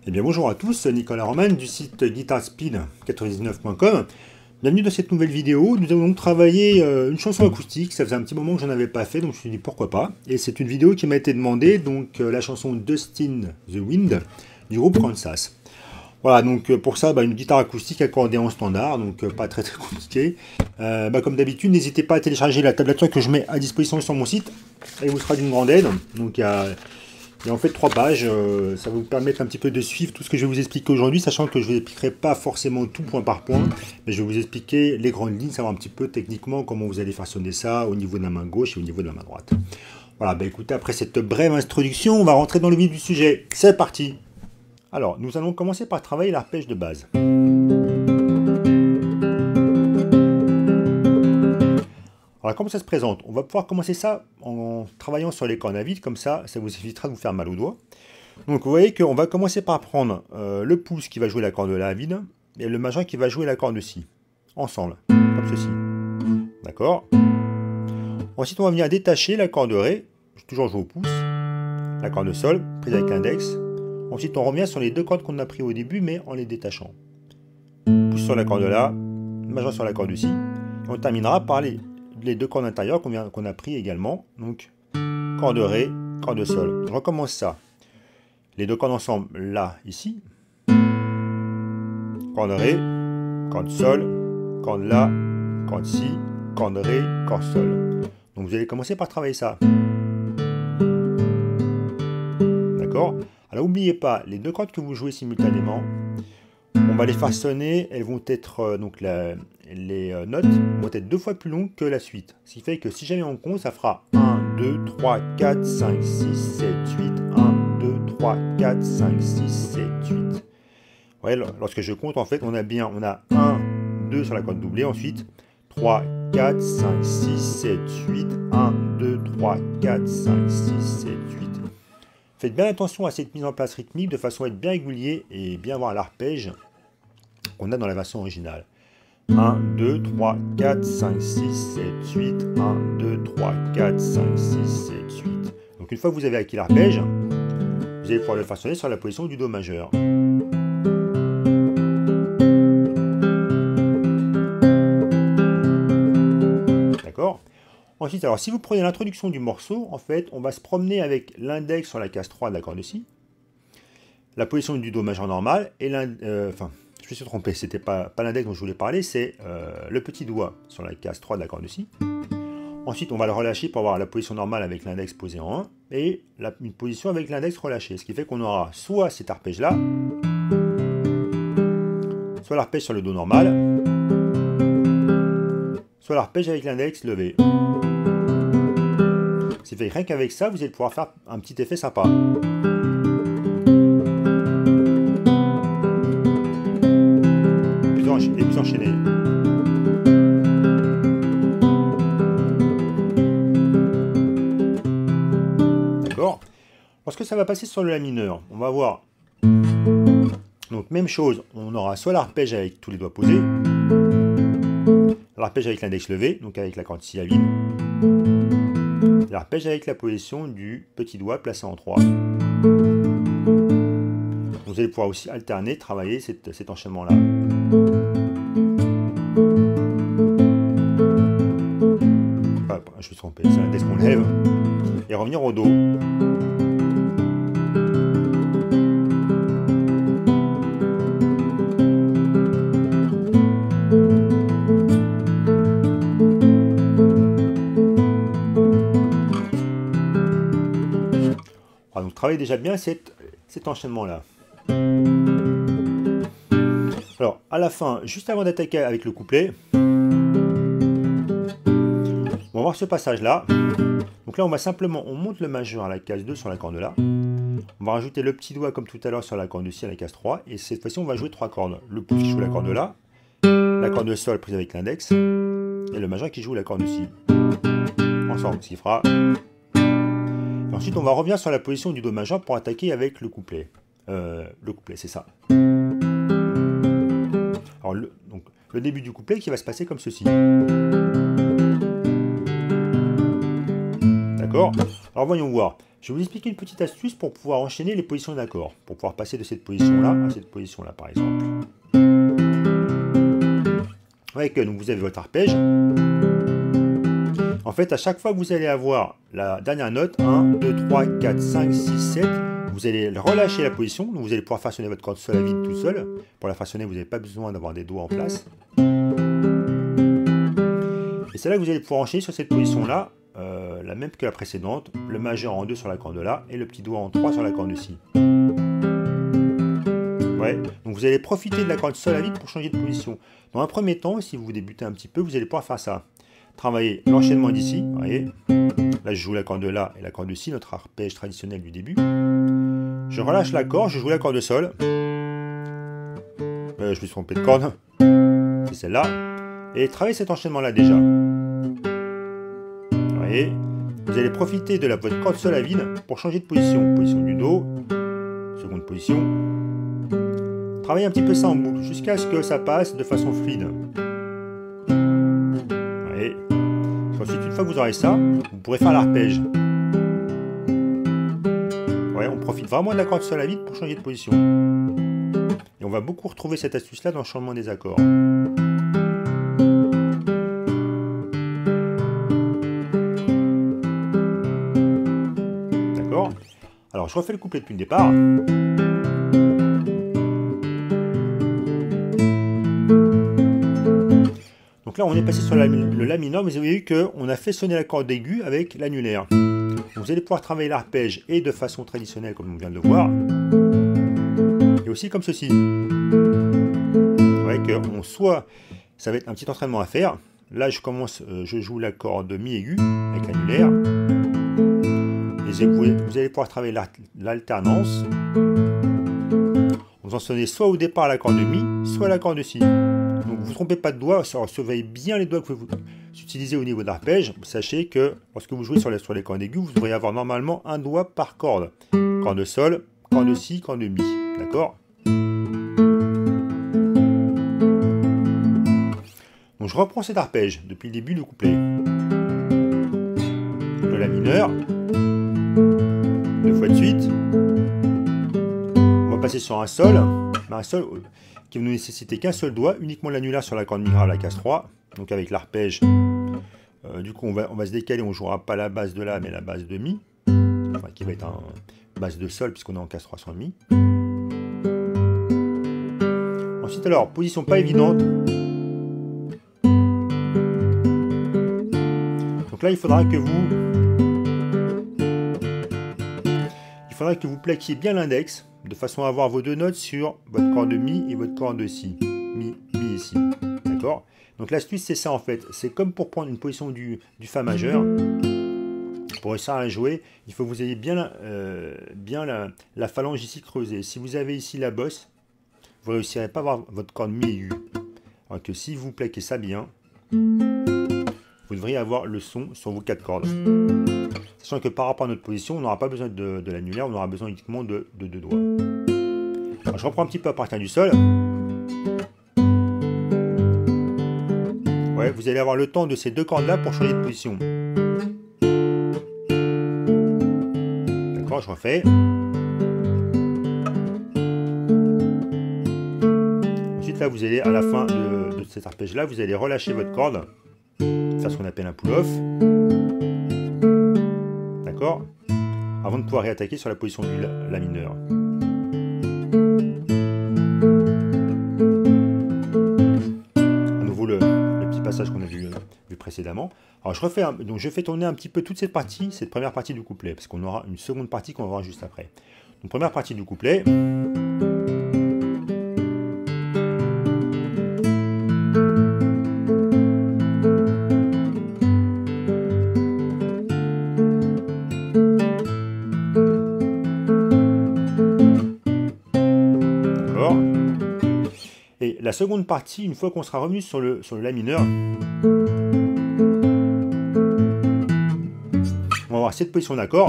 Eh bien bonjour à tous, Nicolas Roman du site guitarspeed99.com. Bienvenue dans cette nouvelle vidéo. Nous allons donc travailler une chanson acoustique. Ça faisait un petit moment que j'en avais pas fait, donc je me suis dit pourquoi pas. Et c'est une vidéo qui m'a été demandée, donc la chanson Dustin the Wind du groupe Kansas. Voilà, donc pour ça, une guitare acoustique accordéon standard, donc pas très compliqué. Comme d'habitude, n'hésitez pas à télécharger la tablature que je mets à disposition sur mon site. Elle vous sera d'une grande aide. Donc il y a en fait 3 pages, ça va vous permettre un petit peu de suivre tout ce que je vais vous expliquer aujourd'hui, sachant que je ne vous expliquerai pas forcément tout point par point, mais je vais vous expliquer les grandes lignes, savoir un petit peu techniquement comment vous allez faire sonner ça au niveau de la main gauche et au niveau de la main droite. Voilà, écoutez, après cette brève introduction, on va rentrer dans le vif du sujet. C'est parti! Alors, nous allons commencer par travailler l'arpège de base. Alors, comment ça se présente? On va pouvoir commencer ça en travaillant sur les cordes à vide, comme ça vous évitera de vous faire mal aux doigts. Donc, vous voyez qu'on va commencer par prendre le pouce qui va jouer la corde de la vide et le majeur qui va jouer la corde de si, ensemble, comme ceci. D'accord? Ensuite, on va venir détacher la corde de ré, toujours jouer au pouce, la corde de sol, prise avec l'index. Ensuite, on revient sur les 2 cordes qu'on a pris au début, mais en les détachant. Pouce sur la corde de la, majeur sur la corde de si, et on terminera par les 2 cordes intérieures qu'on a pris également, donc corde de ré, corde de sol. Je recommence ça. Les 2 cordes ensemble, là, ici. Corde de ré, corde sol, corde la, corde si, corde de ré, corde sol. Donc vous allez commencer par travailler ça. D'accord? Alors n'oubliez pas, les 2 cordes que vous jouez simultanément, on va les faire sonner, elles vont être, les notes vont être 2 fois plus longues que la suite. Ce qui fait que si jamais on compte, ça fera 1, 2, 3, 4, 5, 6, 7, 8, 1, 2, 3, 4, 5, 6, 7, 8. Ouais, lorsque je compte, en fait, on a 1, 2 sur la corde doublée, ensuite 3, 4, 5, 6, 7, 8, 1, 2, 3, 4, 5, 6, 7, 8. Faites bien attention à cette mise en place rythmique de façon à être bien régulier et bien voir l'arpège qu'on a dans la version originale. 1, 2, 3, 4, 5, 6, 7, 8, 1, 2, 3, 4, 5, 6, 7, 8. Donc une fois que vous avez acquis l'arpège, vous allez pouvoir le faire sonner sur la position du Do majeur. D'accord? Ensuite, alors si vous prenez l'introduction du morceau, en fait, on va se promener avec l'index sur la case 3 de la corde de si, la position du Do majeur normal, et je me suis trompé, c'était pas l'index dont je voulais parler, c'est le petit doigt sur la case 3 de la corde de si. Ensuite, on va le relâcher pour avoir la position normale avec l'index posé en 1, et une position avec l'index relâché, ce qui fait qu'on aura soit cet arpège-là, soit l'arpège sur le Do normal, soit l'arpège avec l'index levé. C'est fait rien qu'avec ça, vous allez pouvoir faire un petit effet sympa. Et puis enchaîner. D'accord? Lorsque ça va passer sur le La mineur, on va voir. Donc même chose, on aura soit l'arpège avec tous les doigts posés, l'arpège avec l'index levé, donc avec la corde si à vide, l'arpège avec la position du petit doigt placé en 3. Vous allez pouvoir aussi alterner, travailler cet enchaînement-là. Je me suis trompé, c'est l'index qu'on lève. Et revenir au Do. Donc travaillez déjà bien cet enchaînement-là. Alors, à la fin, juste avant d'attaquer avec le couplet, on va voir ce passage-là. Donc là, on monte le majeur à la case 2 sur la corde de la. On va rajouter le petit doigt comme tout à l'heure sur la corde de si à la case 3. Et cette fois-ci, on va jouer 3 cordes. Le pouce qui joue la corde de la, la corde de sol prise avec l'index, et le majeur qui joue la corde de si. Ensemble, ce qui fera... Et ensuite, on va revenir sur la position du Do majeur pour attaquer avec le couplet. Le couplet, c'est ça. Alors, le début du couplet qui va se passer comme ceci. D'accord? Alors voyons voir. Je vais vous expliquer une petite astuce pour pouvoir enchaîner les positions d'accords, pour pouvoir passer de cette position-là à cette position-là, par exemple. Vous que donc vous avez votre arpège. En fait, à chaque fois que vous allez avoir la dernière note, 1, 2, 3, 4, 5, 6, 7, vous allez relâcher la position, donc vous allez pouvoir façonner votre corde sol à vide tout seul. Pour la façonner, vous n'avez pas besoin d'avoir des doigts en place. Et c'est là que vous allez pouvoir enchaîner sur cette position-là, la même que la précédente, le majeur en 2 sur la corde La et le petit doigt en 3 sur la corde Si. Ouais, donc vous allez profiter de la corde sol à vide pour changer de position. Dans un premier temps, si vous débutez un petit peu, vous allez pouvoir faire ça. Travailler l'enchaînement d'ici, vous voyez. Là, je joue la corde La et la corde Si, notre arpège traditionnel du début. Je relâche la corde, je joue la corde sol. Je me suis trompé de corde. C'est celle-là. Et travaillez cet enchaînement-là déjà. Vous voyez, vous allez profiter de votre corde sol à vide pour changer de position. Position du dos, seconde position. Travaillez un petit peu ça en boucle jusqu'à ce que ça passe de façon fluide. Vous voyez. Ensuite, une fois que vous aurez ça, vous pourrez faire l'arpège. Ouais, on profite vraiment de la corde sol à vide pour changer de position. Et on va beaucoup retrouver cette astuce-là dans le changement des accords. D'accord? Alors, je refais le couplet depuis le départ. Donc là, on est passé sur le La mineur, mais vous avez vu qu'on a fait sonner la corde aiguë avec l'annulaire. Vous allez pouvoir travailler l'arpège et de façon traditionnelle, comme on vient de le voir, et aussi comme ceci. Vous voyez que soit ça va être un petit entraînement à faire. Là, je joue la corde Mi aiguë avec l'annulaire. Et vous allez pouvoir travailler l'alternance. Vous en sonnez soit au départ à la corde Mi, soit à la corde Si. Donc vous ne vous trompez pas de doigts, surveillez bien les doigts que vous utilisez au niveau d'arpège. Sachez que lorsque vous jouez sur les cordes aiguës, vous devriez avoir normalement un doigt par corde. Corde sol, corde Si, corde Mi. D'accord? Donc je reprends cet arpège depuis le début du couplet. Le La mineur. 2 fois de suite. On va passer sur un sol. Un sol qui va nous nécessiter qu'un seul doigt, uniquement l'annulaire sur la corde Mi grave, la casse 3. Donc avec l'arpège, du coup on va se décaler, on ne jouera pas la base de La, mais la base de Mi. Enfin, qui va être une base de Sol, puisqu'on est en casse 3 sur Mi. Ensuite alors, position pas évidente. Donc là il faudra que vous plaquiez bien l'index, de façon à avoir vos deux notes sur votre corde Mi et votre corde Si. Mi et Si. D'accord? Donc l'astuce c'est ça en fait. C'est comme pour prendre une position du Fa majeur. Pour réussir à la jouer, il faut que vous ayez bien la phalange ici creusée. Si vous avez ici la bosse, vous ne réussirez pas à avoir votre corde Mi aiguë. Alors que si vous plaquez ça bien, vous devriez avoir le son sur vos 4 cordes. Sachant que par rapport à notre position, on n'aura pas besoin de l'annulaire, on aura besoin uniquement de 2 doigts. Alors, je reprends un petit peu à partir du sol. Ouais, vous allez avoir le temps de ces 2 cordes-là pour changer de position. D'accord, je refais. Ensuite, là, vous allez, à la fin de cet arpège-là, vous allez relâcher votre corde. Faire ce qu'on appelle un pull-off. D'accord? Avant de pouvoir réattaquer sur la position du La mineur. À nouveau le petit passage qu'on a vu précédemment. Alors je refais, donc je fais tourner un petit peu toute cette première partie du couplet, parce qu'on aura une seconde partie qu'on va voir juste après. Donc première partie du couplet. Et la seconde partie, une fois qu'on sera revenu sur le La mineur, on va avoir cette position d'accord.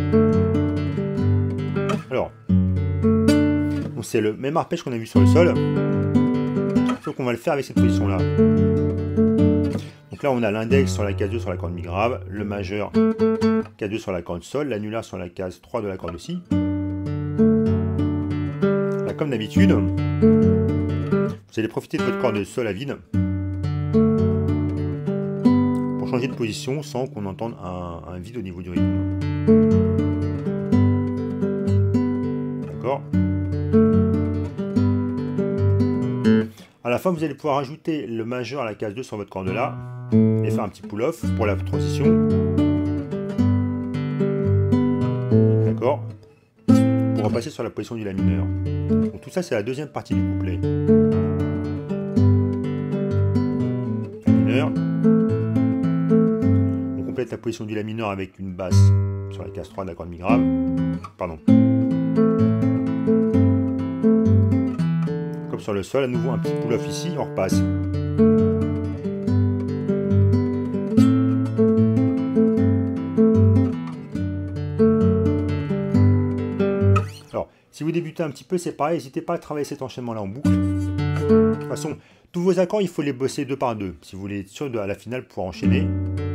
Alors, c'est le même arpège qu'on a vu sur le sol, sauf qu'on va le faire avec cette position-là. Donc Donc là, on a l'index sur la case 2 sur la corde mi grave, le majeur K2 sur la corde sol, l'annulaire sur la case 3 de la corde si. Là, comme d'habitude, vous allez profiter de votre corde sol à vide pour changer de position sans qu'on entende un vide au niveau du rythme. D'accord? À la fin, vous allez pouvoir ajouter le majeur à la case 2 sur votre corde là et faire un petit pull-off pour la transition. D'accord? Pour repasser sur la position du la mineur. Donc tout ça, c'est la deuxième partie du couplet. La mineur. On complète la position du la mineur avec une basse sur la case 3 de la corde mi grave. Pardon. Comme sur le sol, à nouveau un petit pull-off ici, on repasse. Alors, si vous débutez un petit peu, c'est pareil, n'hésitez pas à travailler cet enchaînement-là en boucle. De toute façon, tous vos accords, il faut les bosser 2 par 2, si vous voulez être sûr à la finale pouvoir enchaîner.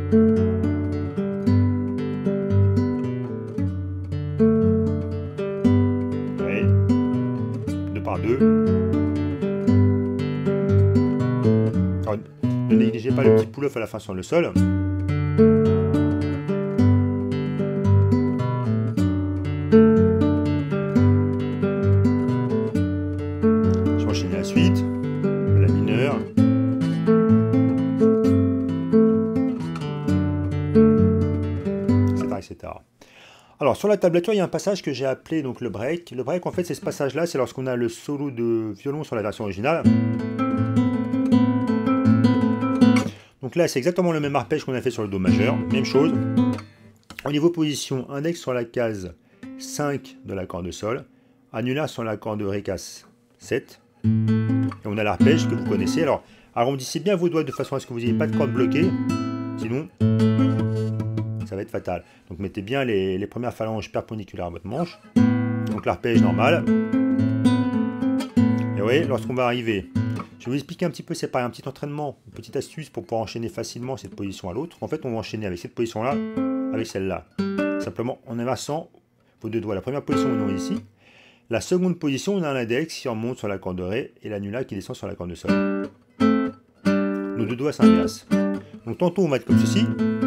Ouais. 2 par 2. Alors, ne négligez pas le petit pull-off à la fin sur le sol. Je vais enchaîner la suite, la mineure. Etc. Alors sur la tablature, il y a un passage que j'ai appelé donc le break. Le break, en fait, c'est ce passage-là, c'est lorsqu'on a le solo de violon sur la version originale. Donc là, c'est exactement le même arpège qu'on a fait sur le do majeur, même chose. Au niveau position, index sur la case 5 de la corde sol, annulaire sur la corde ré casse 7. Et on a l'arpège que vous connaissez. Alors, arrondissez bien vos doigts de façon à ce que vous n'ayez pas de corde bloquée, sinon ça va être fatal. Donc mettez bien les premières phalanges perpendiculaires à votre manche. Donc l'arpège normal. Et oui, lorsqu'on va arriver, je vais vous expliquer un petit peu, c'est pareil, un petit entraînement, une petite astuce pour pouvoir enchaîner facilement cette position à l'autre. En fait, on va enchaîner avec cette position-là, avec celle-là. Simplement en inversant vos deux doigts. La première position, on est ici. La seconde position, on a l'index qui remonte sur la corde ré et l'annulaire qui descend sur la corde sol. Nos deux doigts s'inversent. Donc tantôt on va être comme ceci.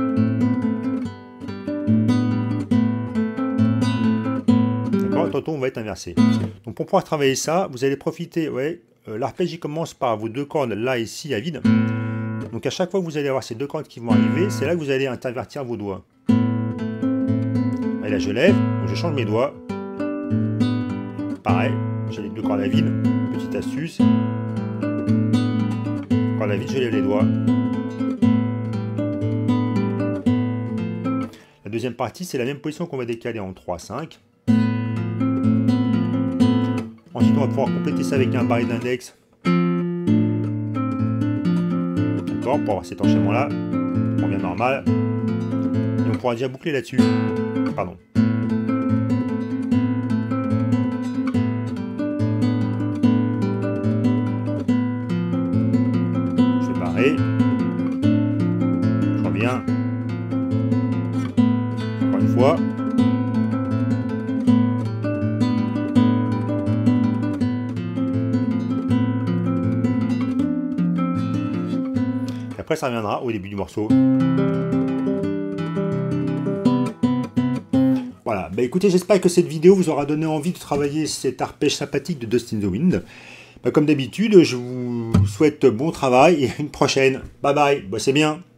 Tantôt on va être inversé. Donc pour pouvoir travailler ça, vous allez profiter, ouais, l'arpège il commence par vos deux cordes là et ici à vide. Donc à chaque fois que vous allez avoir ces deux cordes qui vont arriver, c'est là que vous allez intervertir vos doigts. Et là je lève, donc je change mes doigts. Pareil, j'ai les deux cordes à vide, petite astuce. Corde à vide, je lève les doigts. La deuxième partie, c'est la même position qu'on va décaler en 3-5. Ensuite, on va pouvoir compléter ça avec un barré d'index. D'accord, pour avoir cet enchaînement-là. On revient normal. Et on pourra déjà boucler là-dessus. Pardon. Je fais barrer. Je reviens. Encore une fois. Après, ça reviendra au début du morceau. Voilà, bah écoutez, j'espère que cette vidéo vous aura donné envie de travailler cet arpège sympathique de Dust in the Wind. Bah, comme d'habitude, je vous souhaite bon travail et à une prochaine. Bye bye, bossez bien.